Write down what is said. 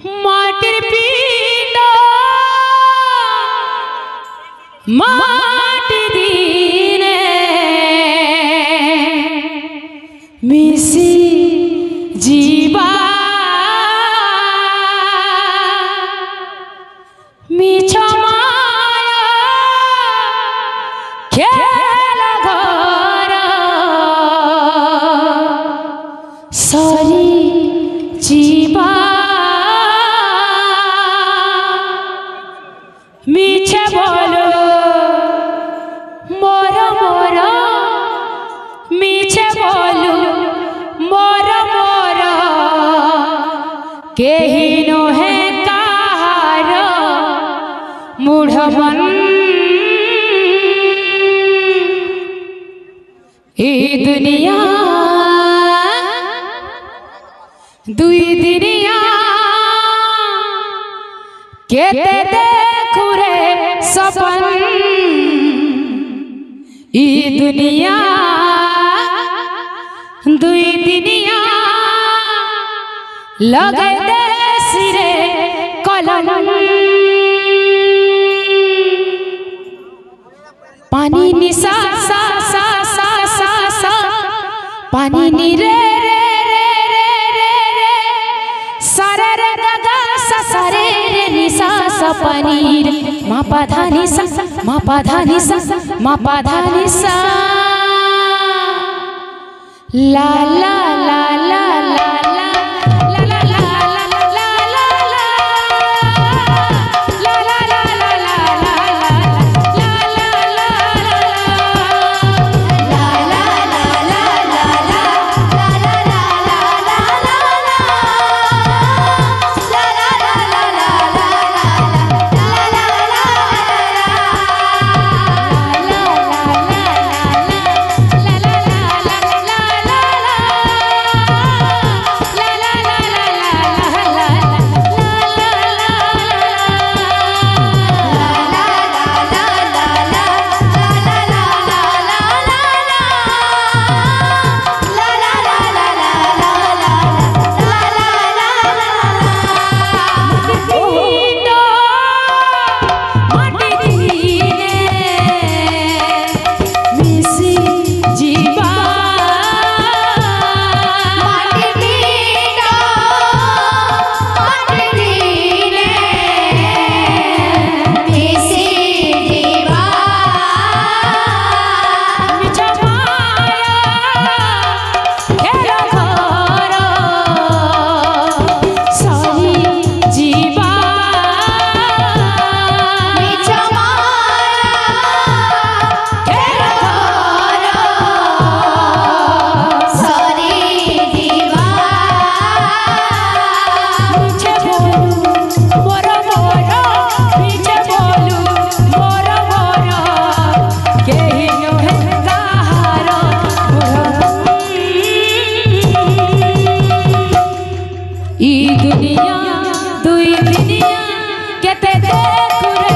माटिर पिंड माटी दिने मिसी जीवा मिछ माया खेल घर सरी जीवा मिछे बोलो मोर मोर मिछे बोलो मोर मोर केही नोहे कहार मूढ़ मन ई दुनिया दुई दिनिया केते देखु रे सपन ई दुनिया दुई दिनिया लगे दे सिरे कलम पानी निसा सा सा सा सा सा पानी नी रे रे रे रे रे रे सारे रे गगा सा सारे रे निसा सा पानी रे मा पा धा नि सा मा पा धा नि सा मा पा धा नि सा ला ला ला ला ला दुनिया दुई दुनिया केते देखु रे